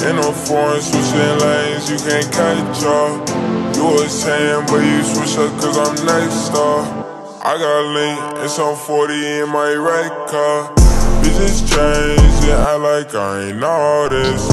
In a foreign, switching lanes, you can't catch up. You was 10, but you switch up cause I'm next up. I got link and some 40 in my red car. Bitches change and act like I ain't all this.